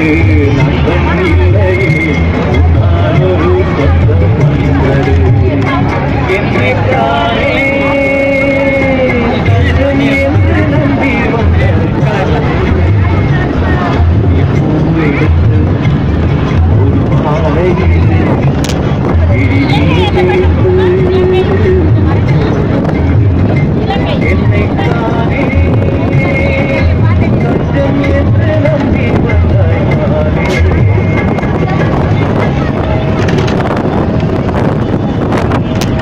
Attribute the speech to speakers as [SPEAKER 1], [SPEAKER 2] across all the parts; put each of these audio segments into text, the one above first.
[SPEAKER 1] நண்பன் இல்லையே நான் ஒரு சொந்தம் வந்தது என்னை தானே கஷ்டம் என்று நம்பி வந்த எப்பூவை எடுத்து ஒரு மாலையில் என்னை தானே கஷ்டம் என்று நம்பி வந்தாய் நானே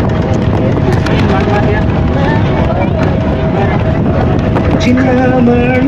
[SPEAKER 1] சின்ன